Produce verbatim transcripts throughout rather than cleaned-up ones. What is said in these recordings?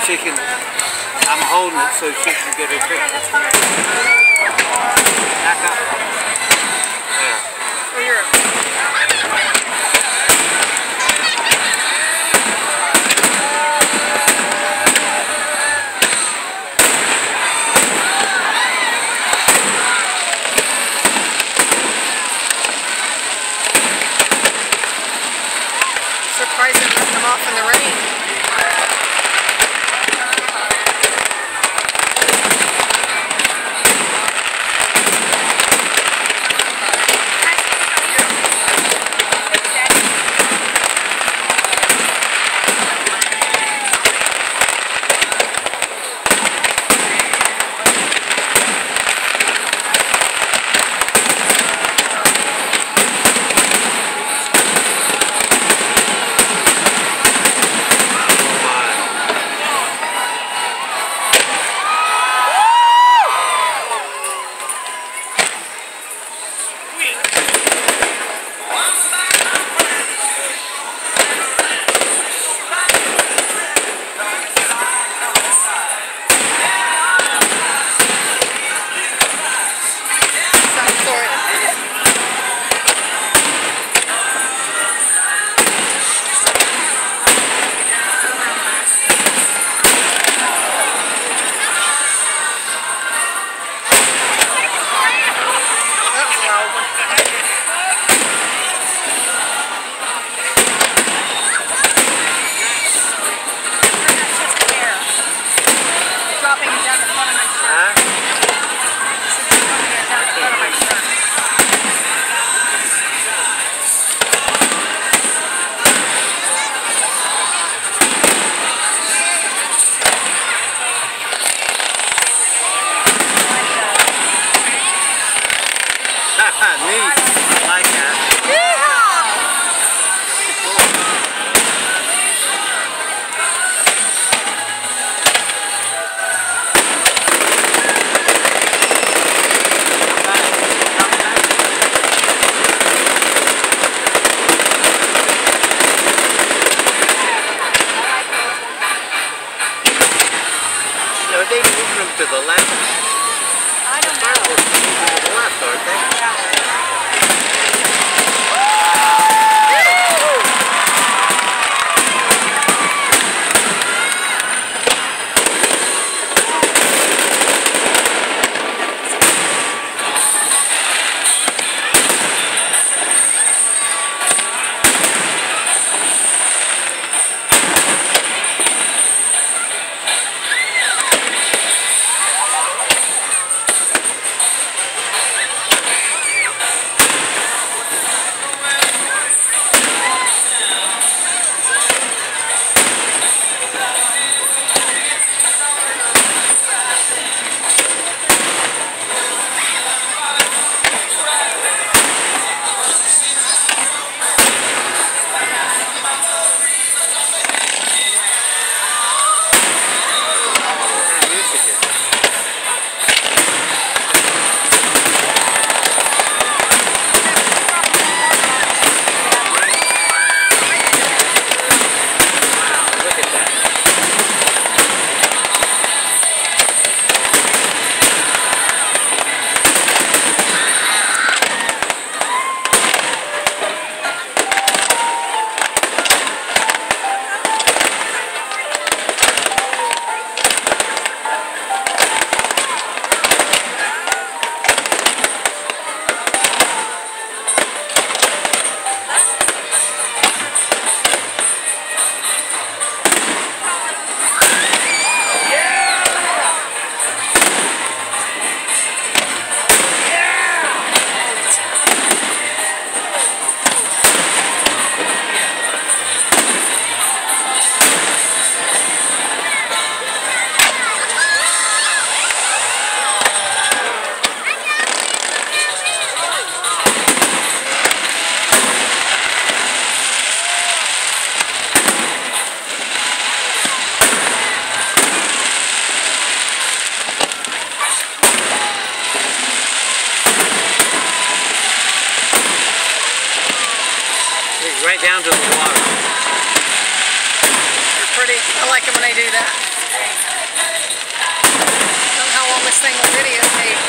she can, I'm holding it so she can get her picture. Back up. There. Oh, you're surprised they left them off in the rain. Neat. I like that. Are they moving them to the left? I don't know. To the left, aren't they? Yeah. Right down to the water. They're pretty. I like it when they do that. Don't know how long this thing will videotape.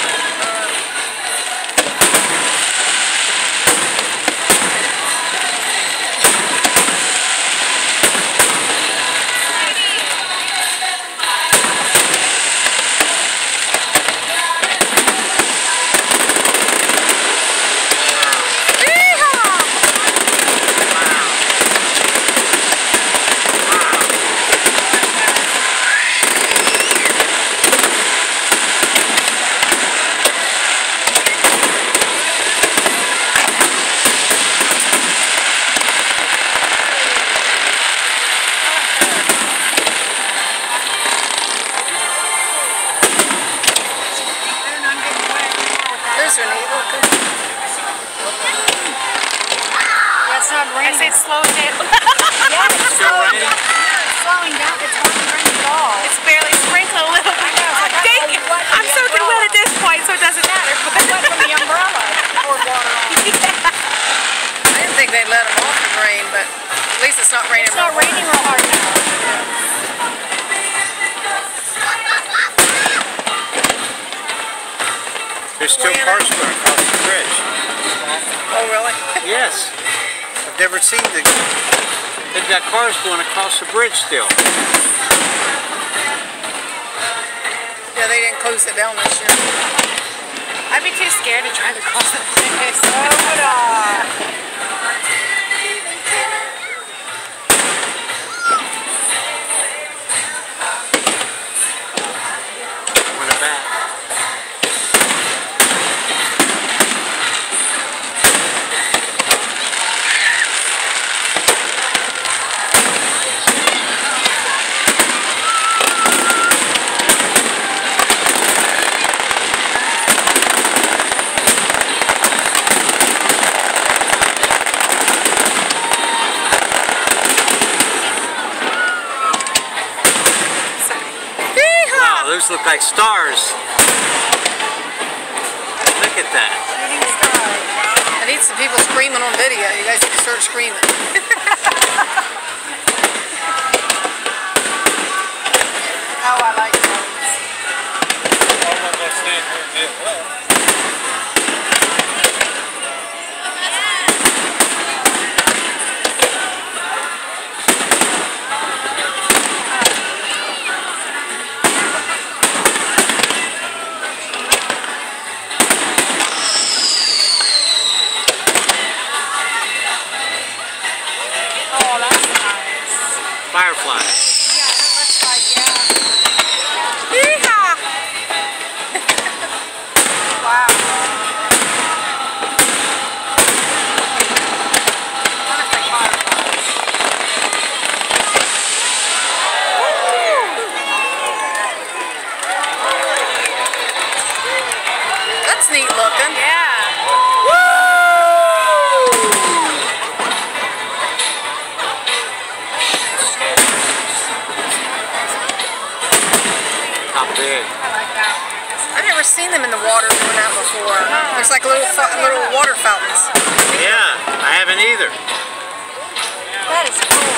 It's not raining. I say slow down. Yeah, it's still raining? It's slowing down. It's hardly raining at all. It's barely sprinkling a little bit. Like Dang it. I'm soaking wet at this point, so it doesn't matter. But wet from the umbrella. Poured water on. Yeah. I didn't think they'd let them off the rain, but at least it's not raining. It's not real raining real hard now. There's still cars going across the bridge. Oh, really? Yes. I've never seen the... They've got cars going across the bridge still. Yeah, they didn't close it down this year. I'd be too scared to try to cross the bridge. So would I. What about? Those look like stars. Look at that. I need some people screaming on video. You guys need to start screaming. Oh, I like those. I'm not going to stand here and get wet. Firefly. Yeah, that looks like, yeah. Yeehaw! Wow. What if they fireflies? That's neat looking. Yeah. Big. I like that. I've never seen them in the water doing that before. Looks like little little water fountains. Yeah, I haven't either. That is cool.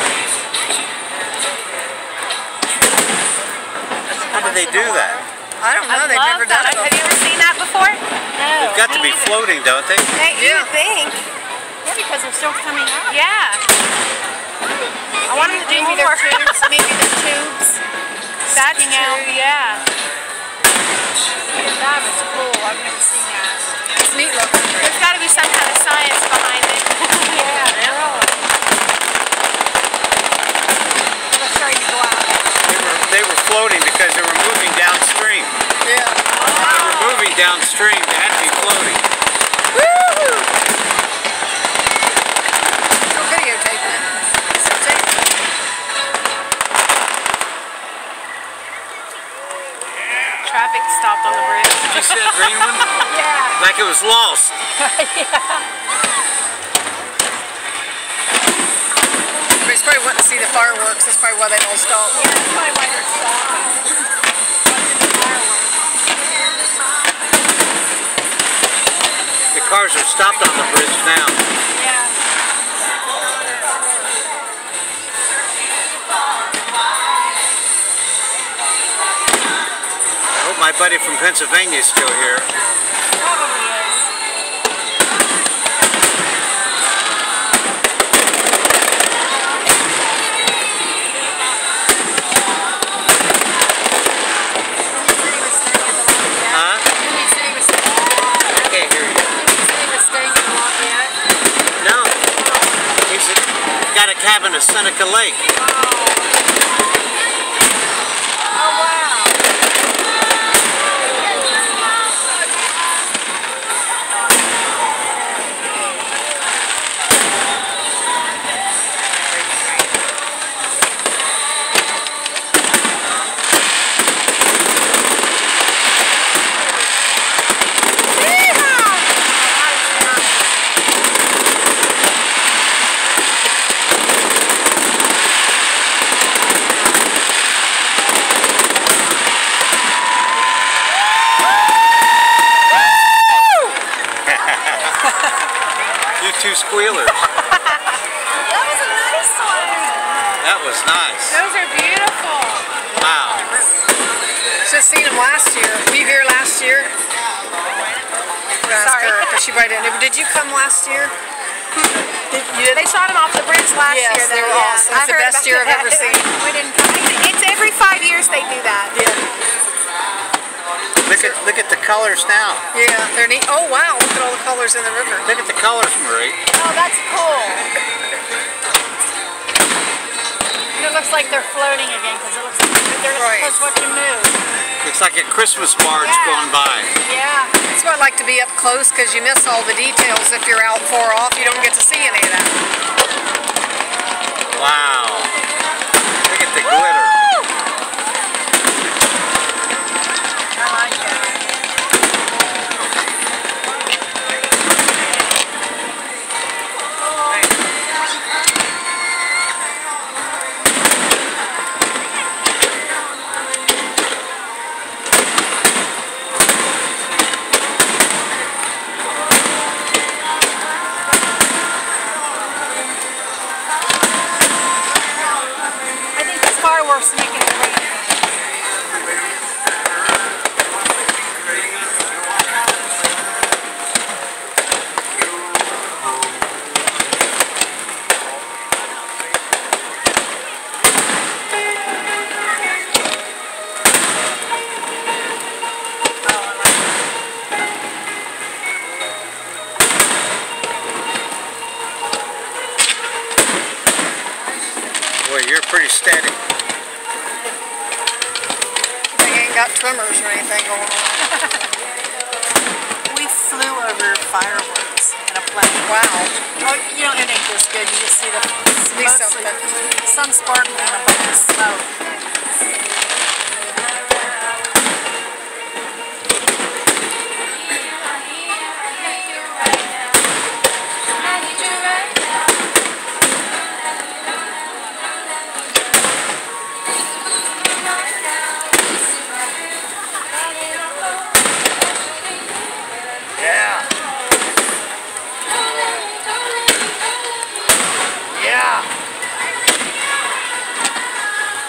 How do they do that? I don't know. I They've love never that. done it Have you before. ever seen that before? No. They've got to be floating, don't they? Hey, you Yeah. would think. Yeah, because they're still coming out. Yeah. I want them to do Maybe more. they're tubes. Maybe they're tubes. That's sticking out. true, yeah. That is cool. I've never seen that. It's neat looking. There's got to be some kind of science behind it. Yeah, really. Let's try to go out. They were, they were floating because they were moving downstream. Yeah. They were moving downstream. They had to be floating. Woo-hoo! Still videotaping it. Still taping it. Traffic stopped on the bridge. Did you see that green one? Yeah. Like it was lost. Everybody's probably wanting to see the fireworks. That's probably why they all stopped. Yeah, that's probably why they're stopping. The cars are stopped on the bridge now. Yeah. My buddy from Pennsylvania is still here. Probably is. Huh? Didn't he say he was staying- I can't hear you. didn't he say he was staying in Lafayette? No. He's a, got a cabin at Seneca Lake. Oh, wow. You two squealers. That was a nice one. That was nice. Those are beautiful. Wow. Just seen him last year. Were you here last year? Ask Sorry. her, 'cause she probably didn't. Did you come last year? Did, you did? They shot them off the bridge last Yes, year. they though, were yeah. awesome. I It's the heard best about year I've that. ever seen. We didn't come. It's every five years they do that. Yeah. Look at look at the colors now. Yeah, they're neat. Oh wow, look at all the colors in the river. Look at the colors, Marie. Oh, that's cool. And it looks like they're floating again because it looks like they're Right. supposed to watch you move. Looks like a Christmas barge Yeah. going by. Yeah. That's why I like to be up close because you miss all the details. If you're out far off, you don't get to see any of that. Wow. Look at the glitter. I like that. I think it's fireworks making it rain. Boy, you're pretty steady. They ain't got tremors or anything going on. We flew over fireworks in a plane. Wow. Oh, you don't, it ain't this good. You just see the See mostly something. sun sparkling and a bunch of smoke. Yeah. Yeah.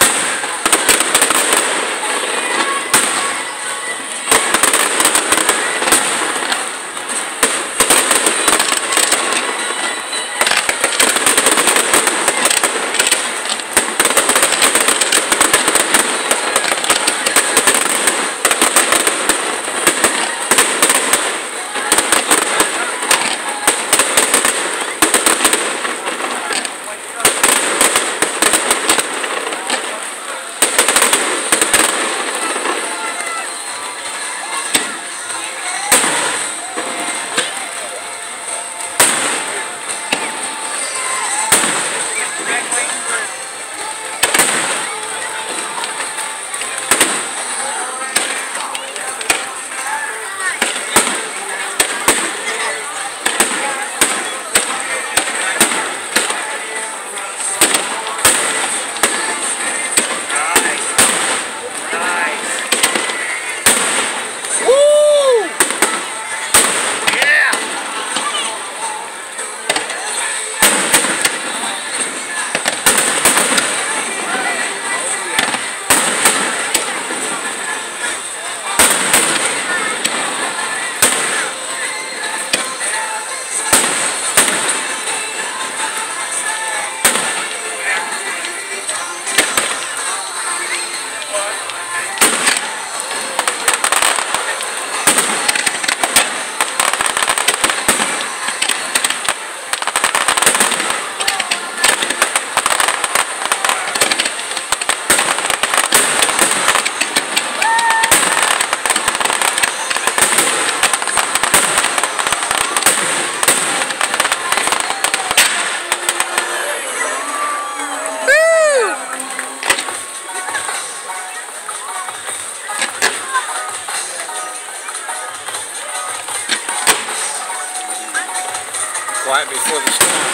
right before the storm.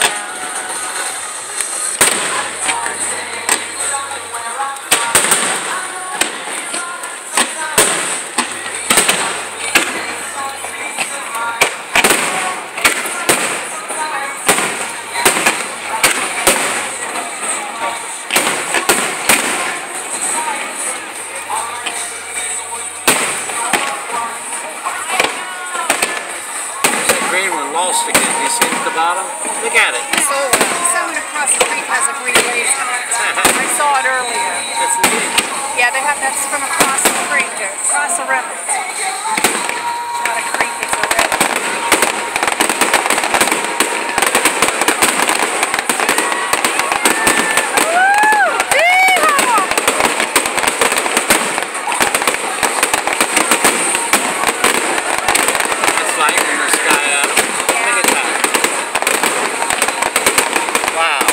Green one lost again. You see at the bottom? Look at it. Solar. Someone across the creek has a green laser. I saw it earlier. That's neat. Yeah, they have that's from across the creek, across the river. It's not a creek, it's a river. It's lighting in the sky up. Look at that. Wow.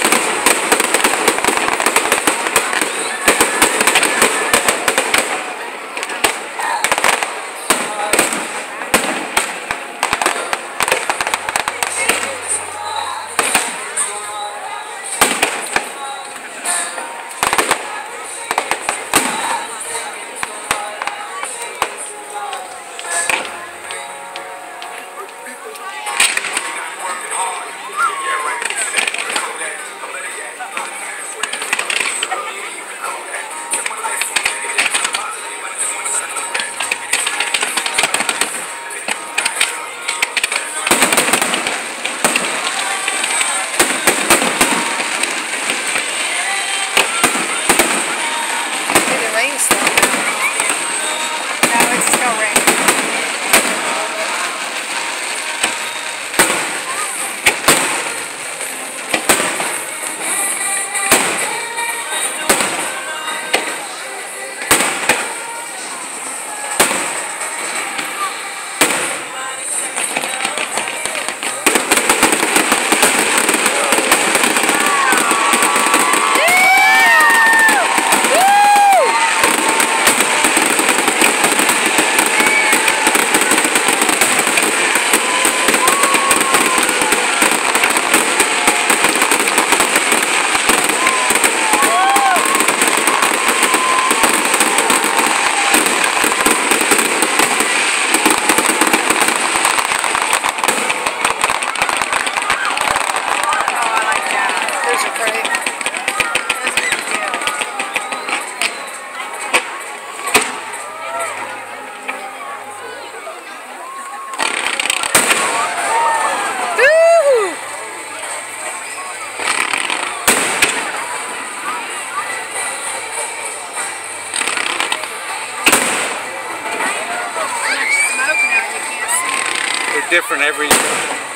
Different every